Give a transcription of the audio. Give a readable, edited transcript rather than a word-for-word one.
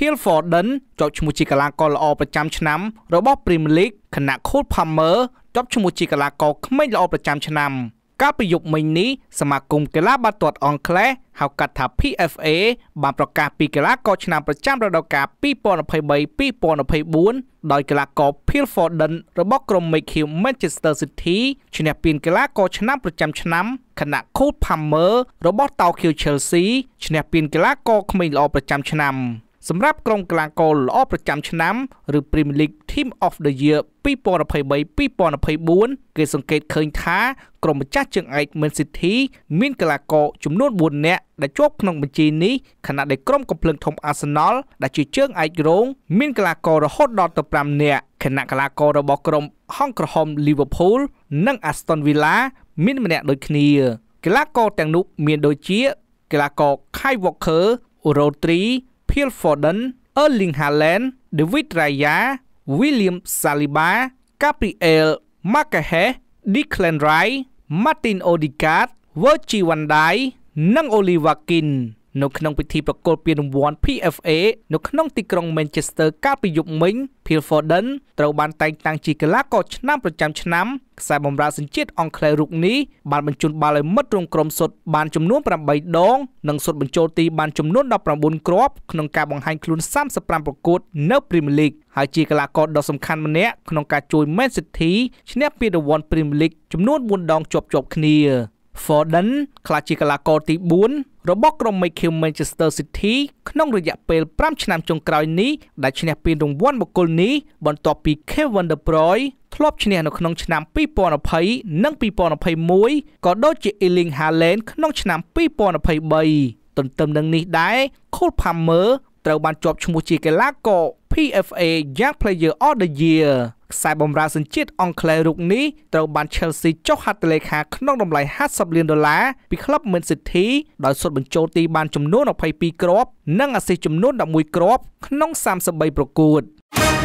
Phil Foden ជាប់ឈ្មោះជាកីឡាករល្អប្រចាំឆ្នាំរបស់ Premier League ខណៈ Cole Palmer ជាប់ឈ្មោះជាកីឡាករក្មេងល្អប្រចាំឆ្នាំកាលពីយប់មិញនេះសមាគមកីឡាបាល់ទាត់អង់គ្លេសហៅកាត់ថា PFA បានប្រកាសពីកីឡាករឆ្នាំប្រចាំរដូវកាល 2023-2024 ដោយកីឡាករ Phil Foden របស់ក្រុម Mikel Manchester City ឈ្នះពានកីឡាករឆ្នាំប្រចាំឆ្នាំខណៈ Cole Palmer របស់ Tokyo Chelsea ឈ្នះពានកីឡាករក្មេងល្អប្រចាំឆ្នាំសម្រាប់ក្រុមកីឡាករល្អប្រចាំឆ្នាំឬ Premier League Team of the Year 2023-2024 គេសង្កេតឃើញថាក្រុមម្ចាស់ជើងឯក Man City មានកីឡាករចំនួន4នាក់ដែលជាប់ក្នុងបញ្ជីនេះខណៈដែលក្រុមកំភ្លើងធំ Arsenal ដែលជាជើងឯករងមានកីឡាកររហូតដល់ទៅ5នាក់ខណៈកីឡាកររបស់ក្រុមហង្សក្រហម Liverpool និង Aston Villa មានម្នាក់ដូចគ្នាកីឡាករទាំងនោះមានដូចជាកីឡាករ Kyle Walker Rodri Phil Foden Erling Haaland David Raya William Saliba Gabriel Magalhaes Declan Rice Martin Odegaard Virgil van Dijk និង Oliver Keane នៅក្នុងពិធីប្រគល់ពានរង្វាន់ PFA នៅក្នុងទីក្រុង Manchester កាលពីយប់មិញ Phil Foden ត្រូវបានតែងតាំងជាកីឡាករឆ្នាំប្រចាំឆ្នាំខ្សែបម្រើសញ្ជាតិអង់គ្លេសរូបនេះបានបញ្ជូនបាល់ឲ្យមិត្តរួមក្រុមសុទ្ធបានចំនួន8ដងនិងសុទ្ធបញ្ចូលទីបានចំនួន19គ្រាប់ក្នុងការបង្ហាញខ្លួន35ប្រកួតនៅ Premier League ហើយជាកីឡាករដ៏សំខាន់ម្នាក់ក្នុងការជួយ Man City ឈ្នះពានរង្វាន់ Premier League ចំនួន4ដងជាប់ៗគ្នា Foden ក្លាយជាកីឡាករទី4របស់ក្រុម Mikel Manchester City ក្នុងរយៈពេល5ឆ្នាំចុងក្រោយនេះដែលឈ្នះពានរង្វាន់បុគ្គលនេះបន្ទាប់ពី Kevin De Bruyne ធ្លាប់ឈ្នះនៅក្នុងឆ្នាំ2020និង2021ក៏ដូចជា Erling Haaland ក្នុងឆ្នាំ2023ទន្ទឹមនឹងនេះដែរ Cole Palmer ត្រូវបានជាប់ឈ្មោះជាកីឡាករ PFA Young Player of the Year ខ្សែបម្រើសញ្ជាតិអង់គ្លេសរូបនេះត្រូវបាន Chelsea ចុះហត្ថលេខាក្នុងតម្លៃ$50 លានពីក្លឹប Man City ដោយសុទ្ធបញ្ចូលទីបានចំនួន22គ្រាប់និងអាស៊ីសចំនួន11គ្រាប់ក្នុង33ប្រកួត